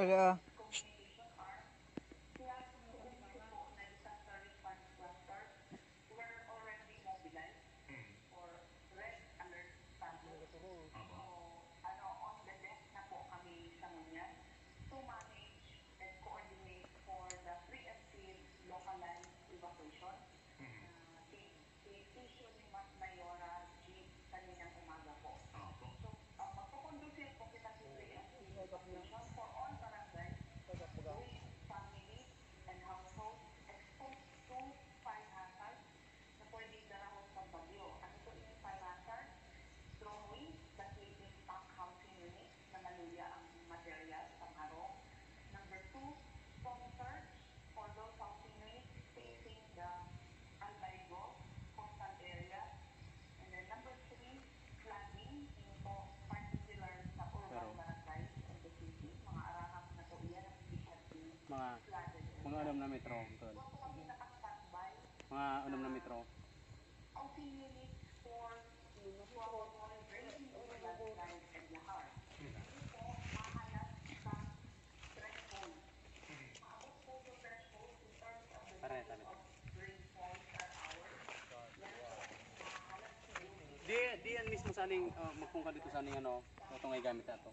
mga 6 na metro. Mga 6 na metro. Di yan mismo sa aning magkung ka dito sa aning ano, ito nga gamit ato.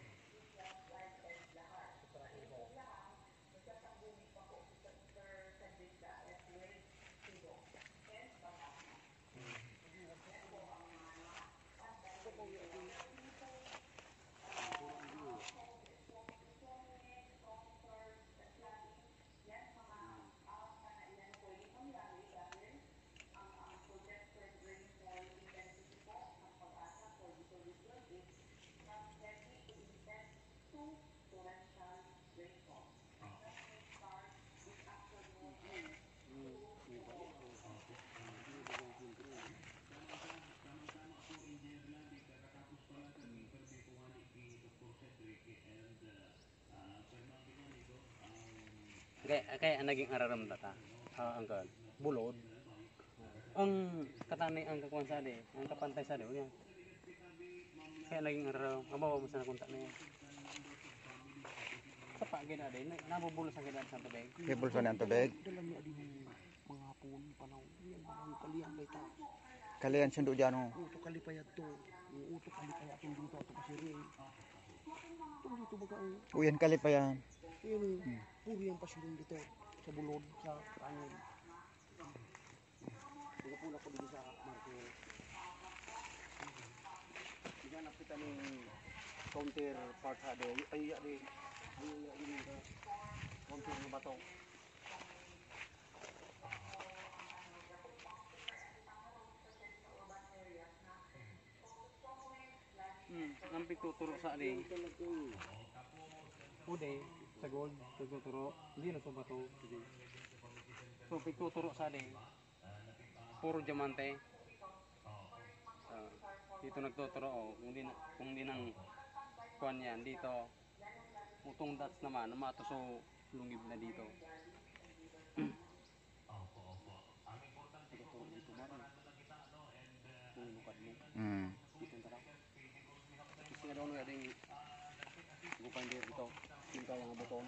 Kaya ang naging araram data, angkal, bulod. Ang katanay ang kakuan sa ade, ang kapantay sa ade, yan. Kaya naging araram, mabawa mo sa nakunta na yan. Sa pagin ade, nabubulos ang kinaan sa tubig. Nabubulos ang tubig? Dalam ade mga hapon, panaw, yan ang kaliyan kay ta. Kaliyan sundo dyan o? Uto kalipayat to, uto kalipayat to dito ato pasiri. Ito dito baga ang... Uyan kalipayan. Yan, puro yung pasilong dito sa bulod, sa kanin. Pula ko dito sa market. Diganap kita ng counter part sa de. Ay ade. Ay counter ng bato. Nampi tuturo sa ade. Ude. Sa gold, tuturo, hindi na sa bato. So, tuturo sa atin, puro diamante. Dito nagtuturo, kung di nang kuhan yan, dito, utong dots naman, matuso lungib na dito. Dito maroon. Kung lukad mo. Dito ang taraw. Gusto nga daw nga ding gupan dito. Tinta yang butong.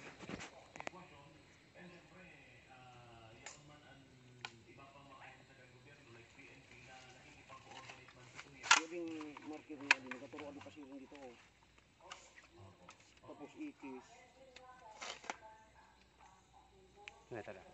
Yung marker niya din, nakaturo di pasirin dito. Tapos itis. Ito na.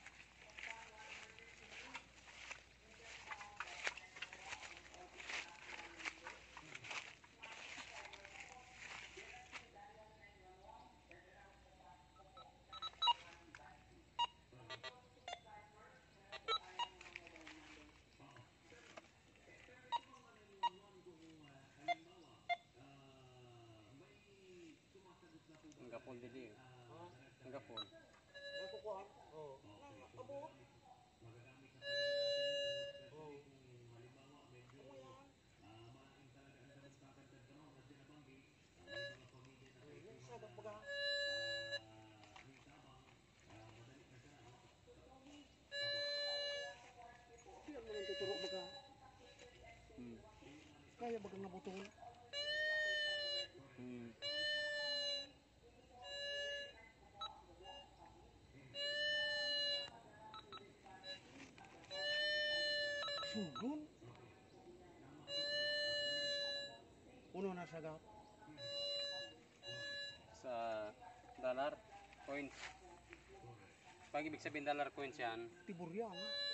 Gapon dili. Ang gapon. Nakukuha. Oo. Abot. Tuturo baga. Kaya bagang nabutol. Sugun. Uno na sagap. Sa dollar coins. Pag ibig sabihin dollar coins yan, Tibur yan.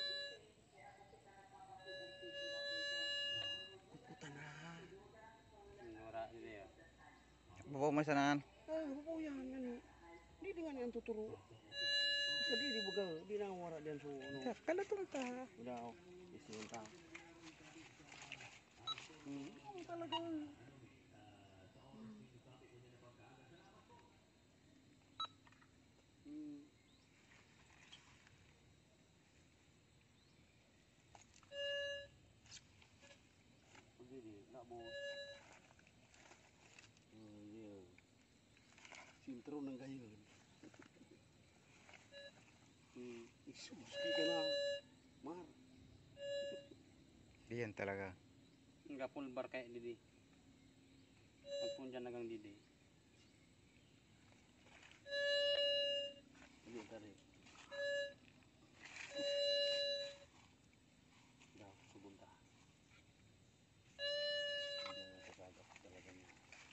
Kukutan na. wala nila. Babaw mo sanahan. Babaw yan. Yan. Di dengan yang tuturo. Sa di baga. Di na wara diyan so. Ano. Kalatong ta. Udah. Isiin ta. Talaga. Hindi, nabo. Iya. Sintro ng gayon. Isus, kita na. Mar. Iyan talaga. Enggak pulbar kayak didi. Pagpunjan nagang didi. Iya tadi. Daw, subunta. Hindi kagap talaga niya.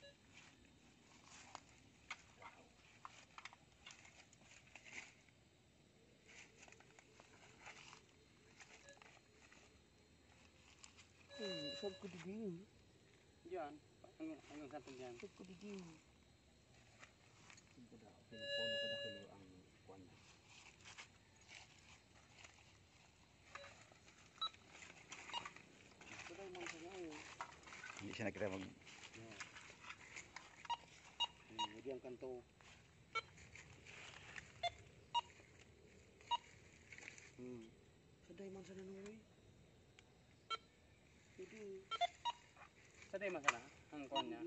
Saan ko digin? Diyan, hanggang satu diyan. Saan ko digin? Hindi daw, pinupono ko dahil ang kuwan niya. Ito daw mga sanay. Hindi siya nakita mag... Lagyan kanto. Saday man sa nanuwi. Hindi. Sa day masana ang kon niya.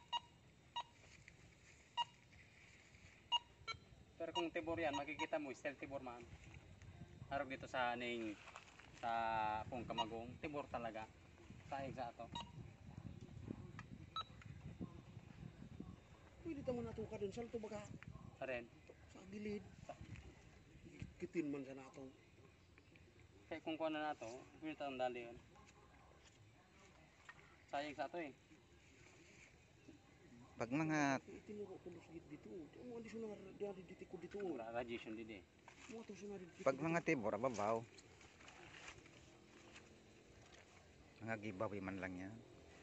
Pero kung tibor yan, makikita mo, still tibor man. Harap dito sa aning sa Pong Kamagong, tibor talaga. Saig sa ato. Pwede tamo natuka dun. Salto baga. Sa rin. Sa gilid. Kitin man sa nato. Kaya kung kuha na nato, pinita ang dali yun. Sayang sa ato eh. Pag mga... Itinuro ko dito. Mga di sunar. Di dito ko dito. Wala radiation didi. Mga to sunar dito. Pag mga tibor, babaw. Mga giveaway man lang yan.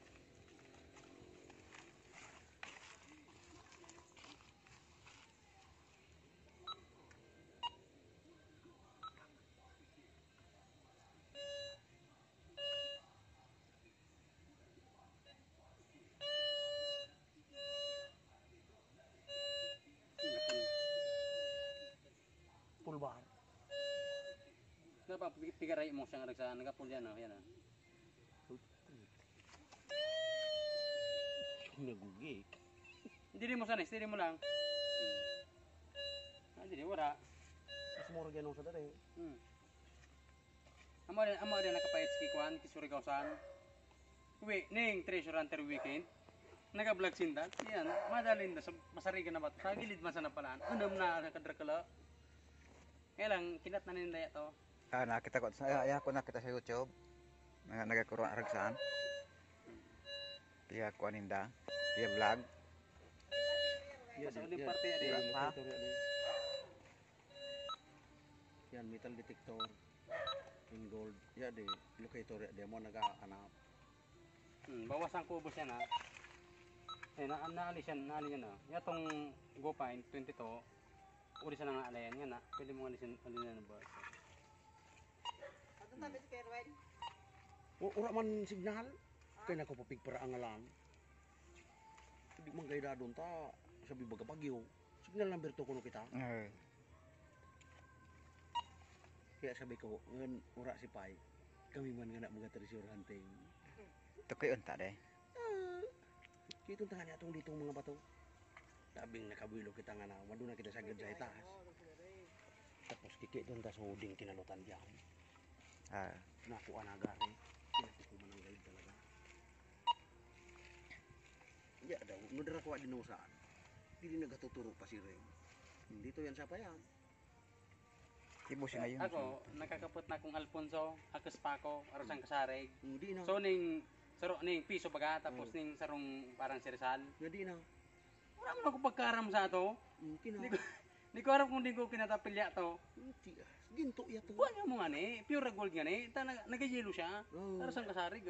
Pulbar. Napa pigaray mo siyang sa nagapul yan oh, yan ah. Nagugik. Hindi mo sana, hindi mo lang. Hindi wala. Mas mura ganun sa dali. Amo din nakapait si Kwan, Surigao san. Uwi, ning treasure hunter weekend. Naga-vlog sindan. Yan, madalin na masarigan na ba to. Sa gilid man sana palaan. Unam na nakadrakala. Kaya lang kinat na ninda to. Nakita ko, ko nakita sa YouTube. Nagakuruan aragsaan. Tiya ko aninda. Tiya vlog. Iya, Sa uling parte ade. Ha? Yan, metal detector. In gold. Ya de, locator ya de mo nagaanap. Bawas ang kubos yan ha. Eh, naalis yan na. Yatong GoPine 22, uri sa nga alayan yan ha. Pwede mo alisin na ba? Ano tabi si Kerwin? Ura man signal. Kaya nako papigpara ang alam. Hindi man gayda doon ta. Sabi baga bagyo. Signal number 2 kuno kita. Kaya sabi ko, ngan ura si Pai. Kami man nga na mga treasure hunting. Tukoy unta de. Kito tangan niya itong ditong mga bato. Tabing nakabilo kita nga na. Maduna kita sagad sa itaas. Tapos kiki doon ta sa huding kinalutan diyan. Nakuha na agari. Pinati ko man ang guide talaga. Ya daw, nudra ko din saan. Hindi nagatuturo pa si Ray. Dito yan sa payam. Kibos ngayon. Ako, nakakapot na akong Alfonso, akas pa ako, arasang kasarig. Hindi na. So ning saro ning piso baga tapos ning sarong parang sirsal. Hindi na. Wala man ako pagkaram sa ato. Hindi na. Di ko alam kung di ko kinatapilya to. Hindi. Ginto ya to. Kuha niya mo nga ni, pure gold nga ni. Nagayelo siya. Oh. Arasang kasarig.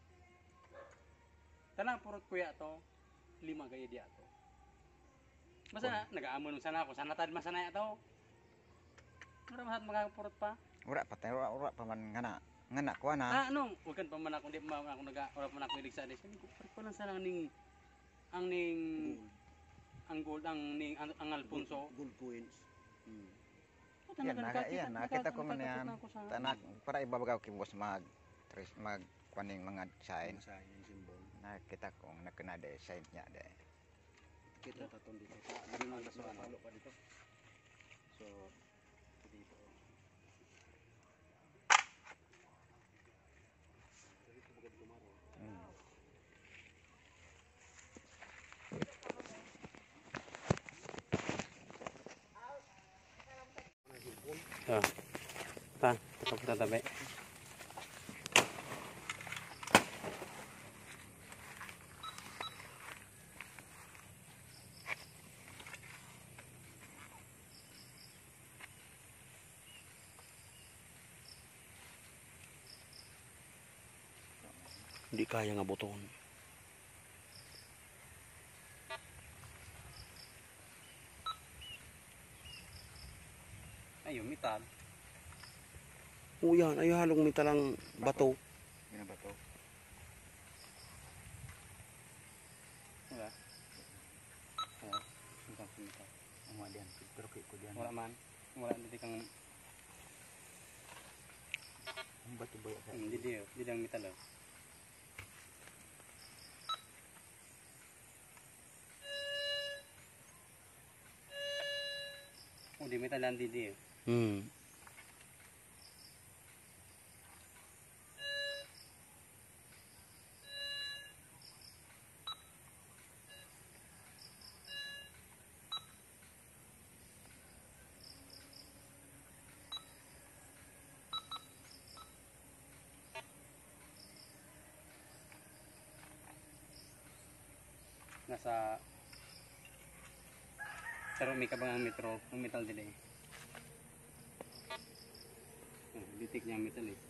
Tanang purot kuya to. 5 gaya diya to. Basta na, nag-aamon sana ako. Sana tad masanaya to. Mura mahat makakapurot pa. Ura pa tayo, ura pa man ngana ko na. Anong, wag kan pa man ako, di pa man ako ora pa man ako ilig sa alis. Sabi ko, pa lang sana ning ang gold, ang Alfonso. Gold coins. Yan, nakita ko man yan. Tanak para ibabagaw kibos mag kuning mga sign. Sa yung symbol. Nakita ko nakana de sign niya de. Kita taton dito. Hindi man sa ano. Palo pa dito. So, dito. Dito bagay tumaro. Ta, tapos tatabi. Hindi kaya nga buton. Ayun, metal. Oo yan, ay halong metal ang bato. Yan ba to? Wala. Sumpah metal. Amo diyan, pero kay ko diyan. Wala man. Wala dito kang Ang bato ba ya? di ang metal. Oh. Oh, di metal lang di. Nasa pero may kabang metro, ang metal din eh. Bitik niya ang metal eh.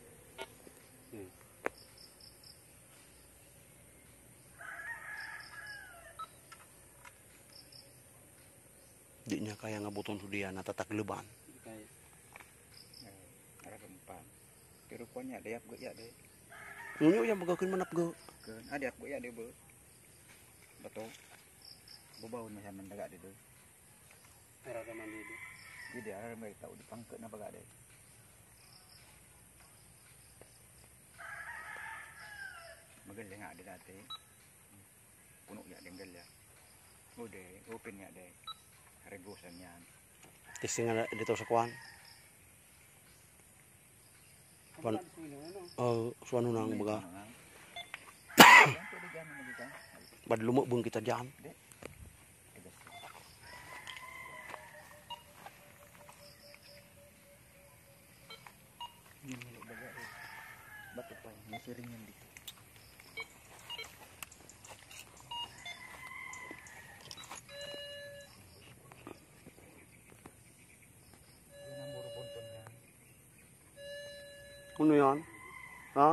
Di niya kaya nga buton sa diyan natatagluban. Kaya Aram pa. Pero ko niya dayap go ya de. Ngunyo yan bagawin manap go. Keun adiak go ya de be. Bato. Bubaw na siya mandaga dito. era naman dito. Jadi aram may tao di pangke na baga de. Magaling nga di dati. Puno ya denggal ya. Ude, open nga de. Regusan yan. Testing nga dito sa kuan. Pan suano nang baga. Pwede dyan na magika. Bad lumubong kita diyan. Yun yung baga eh. Bato pa, may siringan dito. Yan ang muro bunton yan. Ano yan? Ha?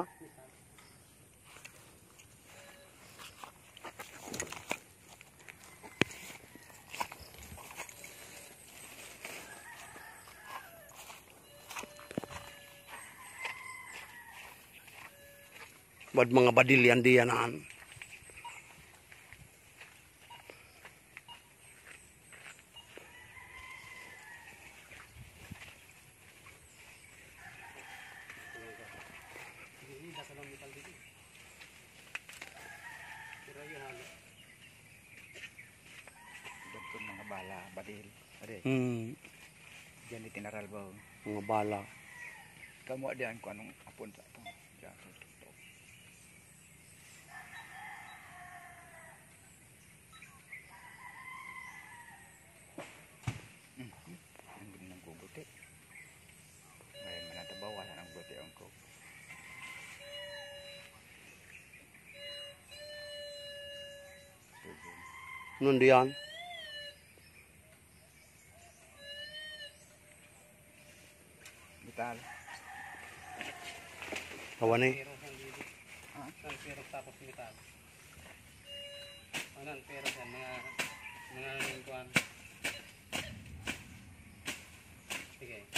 Bad mga badilyan diyanan. Ini dasar ng metal dito. Pero yun halo. Bunton mga bala, badil. Ade, diyan di tinaral ba? Mga bala. Kamu adian ko anong apon sa ito. Diyan, ito. Ang ganda ng gugot eh. Nun diyan. Vital. Kawan eh. Pero ang dito. Ah? Ang pero tapos metal. Anan pero yan mga kuan. Sige.